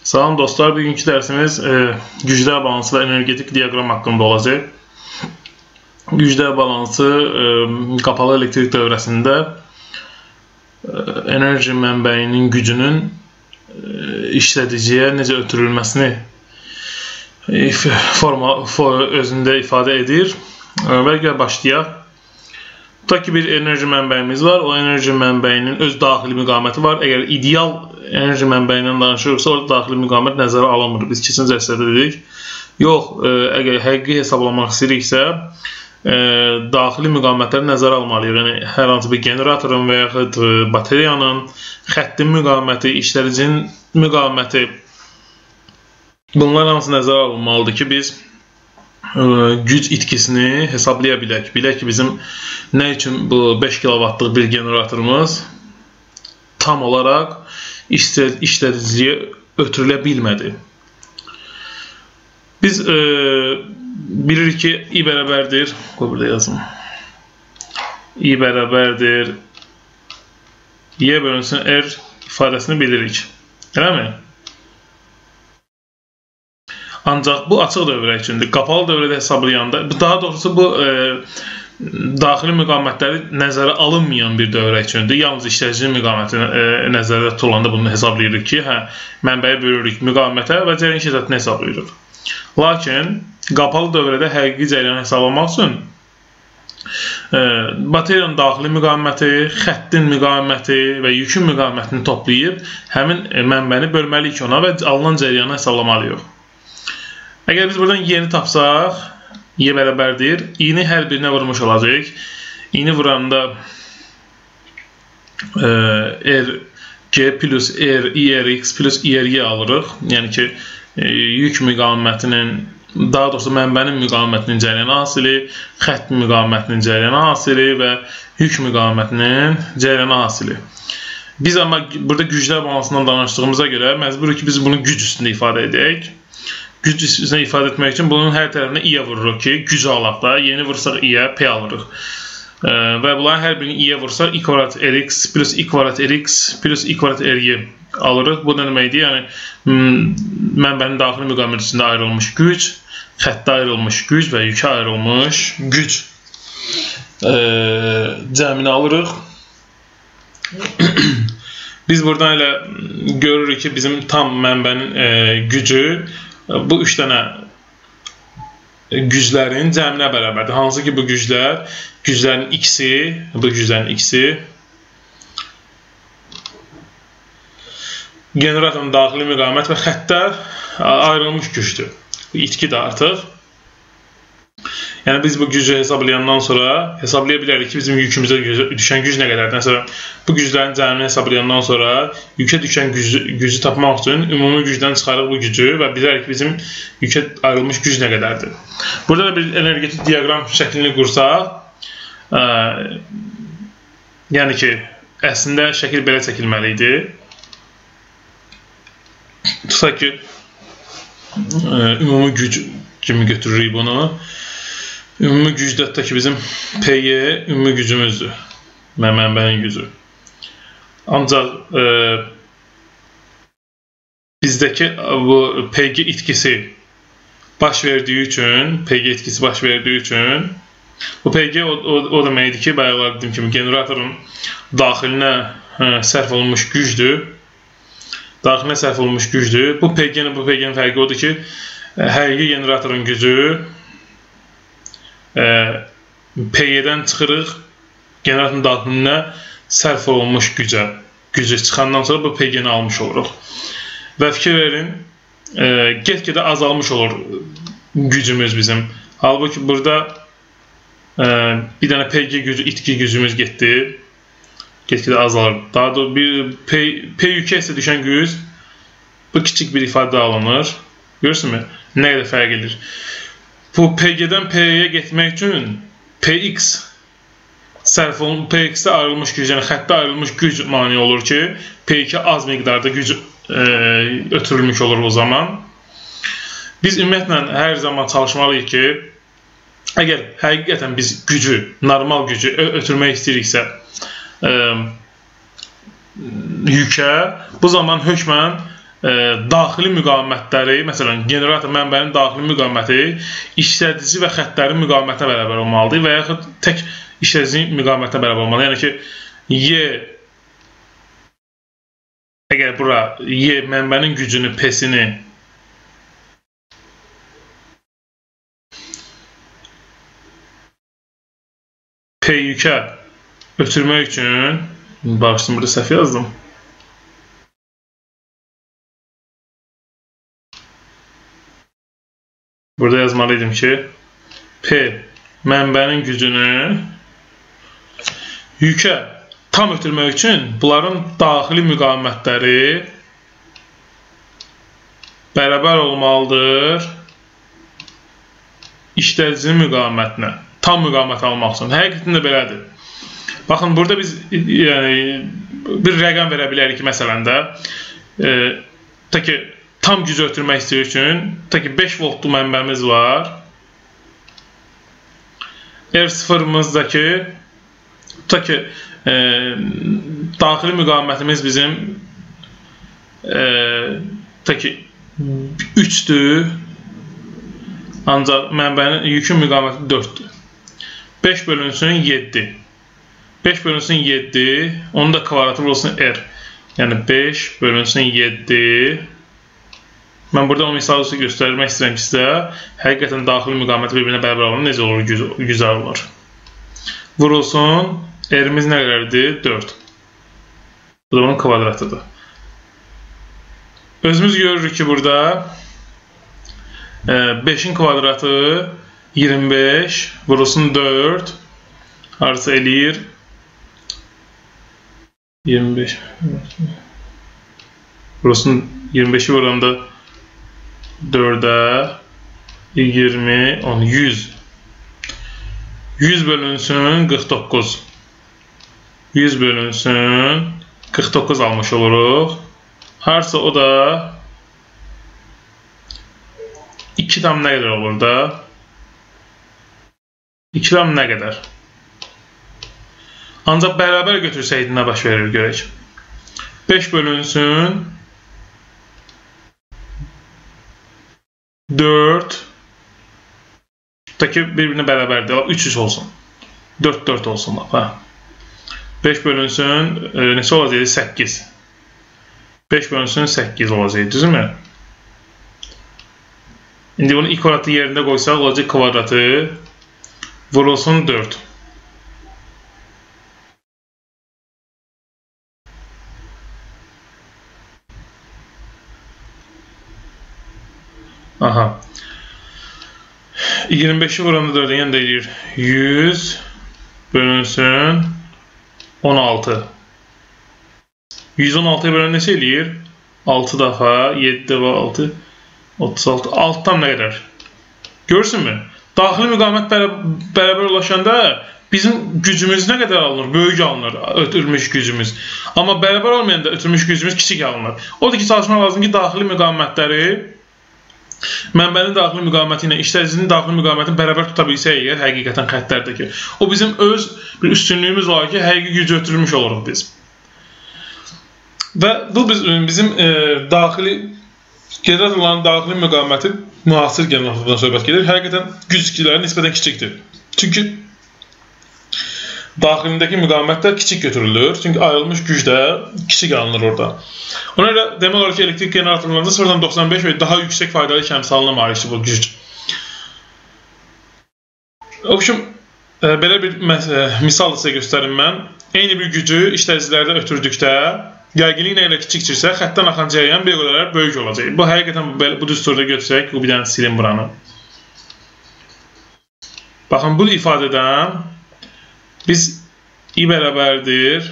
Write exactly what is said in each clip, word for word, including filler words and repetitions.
Salam dostlar, bugünkü dərsimiz e, güclər balansı və energetik diaqram haqqında olacaq. Güclər balansı e, qapalı elektrik dövrəsində e, enerji mənbəyinin gücünün e, işlədiciyə necə ötürülməsini e, forma, for, özündə ifadə edir. E, və gəl başlayaq. Tutaq ki, bir enerji mənbəyimiz var. O enerji mənbəyinin öz daxili müqaməti var. Əgər ideal enerji mənbəyindən danışırıqsa, orada daxili müqamət nəzərə alınmır. Biz keçən dərsdə dedik. Yox, e, əgər həqiqi hesablamaq istəyiriksə, e, daxili müqamətləri nəzərə almalıyıq. Yəni, hər hansı bir generatorun və yaxud bateriyanın, xəttin müqaməti, işləricinin müqaməti, bunlar hamısı nəzərə alınmalıdır ki, biz e, güc itkisini hesablaya bilək. Bilək ki, bizim nə üçün bu beş kilovatlıq bir generatorumuz tam olaraq işlədiciliyə ötürülə bilmədi. Biz e, bilirik ki, I bərabərdir. Qoy burada yazım. I bərabərdir Y bölünsün R ifadəsini bilirik. Elə mi? Ancaq bu açıq dövrə üçündür. Qapalı dövrədə hesablayanda, daha doğrusu bu e, daxili müqamətləri nəzərə alınmayan bir dövrə üçündür. Yalnız işlədicinin müqaməti e, nəzərdə tutulanda bunu hesablayırıq ki, hə, mənbəyi bölürük müqamətə və cərəyan şiddətini hesablayırıq. Lakin qapalı dövrədə həqiqi cərəyanı hesablamaq üçün e, bateriyanın daxili müqaməti, xəttin müqaməti və yükün müqamətini toplayıb həmin mənbəni bölməliyik ona və alınan cərəyanı hesablamalıyıq. Əgər biz buradan Y-ni tapsaq, Y bərabərdir. I-ni hər birinə vurmuş olacaq. I-ni vuranda e, R G plus R I R X plus I R Y alırıq. Yəni ki, e, yük müqamətinin, daha doğrusu mənbənin müqamətinin cərəyanı hasili, xətt müqamətinin cərəyanı hasili və yük müqamətinin cərəyanı hasili. Biz amma burada güclər balansından danışdığımıza görə məcburuq ki, biz bunu güc üstündə ifadə edək. Güc üstünə ifadə etmək üçün bunun hər tərəfinə I-yə vururuq ki, gücü alaq da. Yeni vursaq I-yə P alırıq. E, və bunların hər birini I-yə vursaq I kvadrat R X plus I kvadrat R X plus I kvadrat R Y alırıq. Bu nə deməkdir? Yəni, mənbənin daxili müqamətində ayrılmış güc, xəttə ayrılmış güc və yükə ayrılmış güc e, cəmini alırıq. Biz buradan elə görürük ki, bizim tam mənbənin e, gücü bu üç dənə güclərin cəminə bərabərdir. Hansı ki, bu güclər, güclərin X-i, bu güclərin X-i generatorun daxili müqamət və xəttlər ayrılmış gücdür. Bu itki də artıq. Yəni, biz bu gücü hesablayandan sonra hesablaya bilərik ki, bizim yükümüzə düşən güc nə qədərdir. Məsələn, bu güclərin cəmini hesablayandan sonra yükə düşən gücü, gücü tapmaq üçün ümumi gücdən çıxarıq bu gücü və bilərik ki, bizim yükə ayrılmış güc nə qədərdir. Burada da bir energetik diaqram şəklini qursaq, ə, yəni ki, əslində şəkil belə çəkilməli idi. Tutaq ki, ə, ümumi güc kimi götürürük bunu. Ümumi gücdətdə ki, bizim P Y ümumi gücümüzdür, mənbənin gücü. Ancaq e, bizdəki bu P G itkisi baş verdiyi üçün, P G itkisi baş verdiyi üçün, bu P G o, o, o deməkdir ki, bayaqlar dediyim kimi generatorun daxilinə hə, sərf olunmuş gücdür. Daxilinə sərf olunmuş gücdür. Bu P G-nin bu P G-nin fərqi odur ki, həqiqi generatorun gücü P Y-dən çıxırıq, generatorun daxilinə sərf olunmuş gücə, gücü çıxandan sonra bu P G-ni almış oluruq. Və fikir verin, get-gedə azalmış olur gücümüz bizim. Halbuki burada bir dənə P G gücü, itki gücümüz getdi, get-gedə azalır. Daha doğrusu bir P, P yükę isə düşən güc, bu kiçik bir ifadə alınır. Görürsünüzmü? Nə qədər fərq edir? Bu P G-dən P Y-yə getmək üçün P X sərf olunmuş, P X-də ayrılmış güc, yəni xəttdə ayrılmış güc mani olur ki, P iki az miqdarda güc e, ötürülmüş olur o zaman. Biz ümumiyyətlə hər zaman çalışmalıyıq ki, əgər həqiqətən biz gücü, normal gücü ötürmək istəyiriksə e, yükę, bu zaman hökmən e, daxili müqavimətləri, məsələn, generator mənbənin daxili müqaviməti işlədici və xəttlərin müqavimətinə bərabər olmalıdır və yaxud tək işlədici müqavimətinə bərabər olmalıdır. Yəni ki, Y əgər bura Y mənbənin gücünü, P-sini P yükə ötürmək üçün, bağışlayın, burada səhv yazdım. Burada yazmalıydım ki, P mənbənin gücünü yükə tam ötürmək üçün bunların daxili müqavimətləri bərabər olmalıdır işlədici müqavimətinə. Tam müqavimət almaq üçün. Həqiqətən də belədir. Baxın, burada biz yəni, bir rəqəm verə bilərik ki, məsələn də e, ta ki, tam gücü ötürmək istəyir üçün ta ki, beş voltlu mənbəmiz var. R sıfırımızdakı ta ki, e, daxili müqavimətimiz bizim e, ta ki, üçdür. Ancaq mənbənin yükün müqaviməti dörddür. beş bölünsün yeddi. beş bölünsün yeddi. Onun da kvadratı olsun R. Yəni beş bölünsün yeddi. Mən burada o misal üstü göstərmək istəyirəm ki, sizə həqiqətən daxili müqaviməti bir-birinə bərabər olan necə olur, güzel olur. Vurulsun. R-imiz nə qədərdir? dörd. Bu da onun kvadratıdır. Özümüz görürük ki, burada beşin kvadratı iyirmi beş, vurulsun dörd, harca eləyir iyirmi beş, vurulsun iyirmi beşi vuranda dördə iyirmi, on, yüz. yüz bölünsün qırx doqquz. yüz bölünsün qırx doqquz almış oluruq. Harca o da iki tam nə qədər olur da? iki tam nə qədər? Ancaq bərabər götürsəydi nə baş verir, görək. beş bölünsün dörd, da ki, bir-birinə bərabərdir, üç üç olsun. dörd dörd olsun. beş bölünsün, e, neçə olacaq? səkkiz. beş bölünsün səkkiz olacaq, düzmü? İndi bunu kvadratı yerində qoysaq, olacaq kvadratı vurulsun dörd. Aha. iyirmi beşi vuranda dördə yenə də eləyir. yüz bölünsün on altı. yüz on altıya bölən neçə eləyir? altı dəfə, yeddi və altı, otuz altı. altı tam nə qədər? Görürsünmü? Daxili müqavimət bərabər ulaşanda bizim gücümüz nə qədər alınır? Böyük alınır, ötürmüş gücümüz. Amma bərabər olmayanda ötürmüş gücümüz kiçik alınır. Odur ki, çalışmaq lazım ki, daxili müqavimətləri mənbənin daxili müqaviməti ilə işlədicinin daxili müqavimətini bərabər tuta bilsək, əgər həqiqətən xəttlərdəki. O bizim öz bir üstünlüyümüz var ki, həqiqi gücü ötürmüş oluruq biz. Və bu bizim e, daxili generatorların daxili müqaviməti müasir generatordan söhbət gedir. Həqiqətən güc itkiləri nisbətən kiçikdir. Çünki daxilindəki müqavimətlər kiçik götürülür. Çünki ayrılmış güc də kiçik alınır orada. Ona görə demək olar ki, elektrik generatorlarında sıfırdan doxsan beş və daha yüksək faydalı kəmsalına malikdir bu güc. O üçün, belə bir misal sizə göstərim mən. Eyni bir gücü işlədicilərdə ötürdükdə gərginlik nə ilə kiçikdirsə, xəttdən axan cəryan bir qədər böyük olacaq. Bu həqiqətən bu düsturda götürsək, bir dənə silin buranı. Baxın, bu ifadədən biz i bərabərdir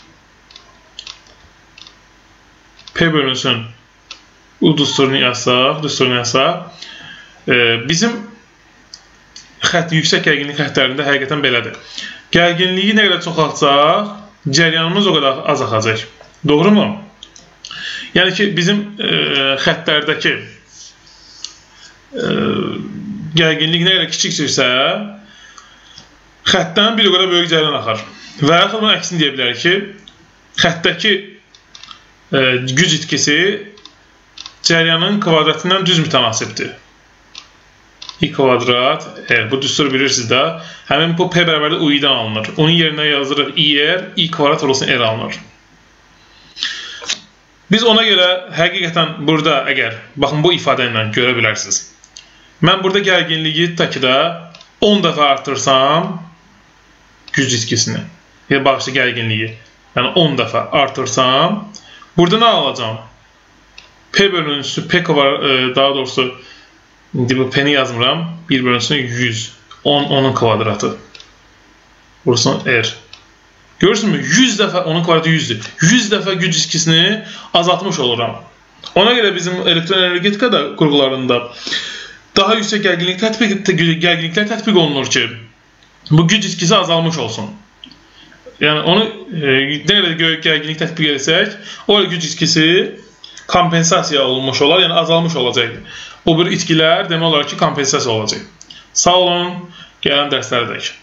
P bölünsün bu düsturunu yazsaq, düsturunu yazsaq, bizim xətt, yüksək gərginlik xəttlərində həqiqətən belədir. Gərginliyi nə qədər çoxaltsaq, cəryanımız o qədər az axacaq. Doğru mu? Yəni ki, bizim e, xəttlərdəki e, gərginlik nə qədər kiçikdirsə, xəttdən bir o qədər böyük cəryan axar. Və yaxud bunun əksini deyə bilərik ki, xəttdəki e, güc itkisi cəryanın kvadratindən düz mütənasibdir. I kvadrat R. Bu düstur bilirsiniz də. Həmin bu P bərabərli U-dan alınır. Onun yerinə yazırıq I R, I kvadrat olsun R alınır. Biz ona görə həqiqətən burada əgər, baxın bu ifadə ilə görə bilərsiniz. Mən burada gərginliyi takıda on dəfə artırsam güc ciskisini, ya bağışlı gərginliyi, yəni on dəfə artırsam, burada nə alacağım? P bölünsü, P kvadrat, daha doğrusu indi bu P-ni yazmıram, bir bölünsü yüz, on, onun kvadratı. Burası R. Görürsünüz mü? yüz dəfə, onun kvadratı yüzdür. yüz dəfə güc ciskisini azaltmış oluram. Ona görə bizim elektroenergetikada qurğularında daha yüksək gərginlik tətbiq, gərginliklər tətbiq olunur ki, bu güc ciskisi azalmış olsun. Yəni onu e, nə qədər gərginlik tətbiq etsək, o güc ciskisi kompensasiya olunmuş olar, yəni azalmış olacaq. O bir itkilər demək olar ki, kompensasiya olacaq. Sağ olun, gələn dərslərdəyik.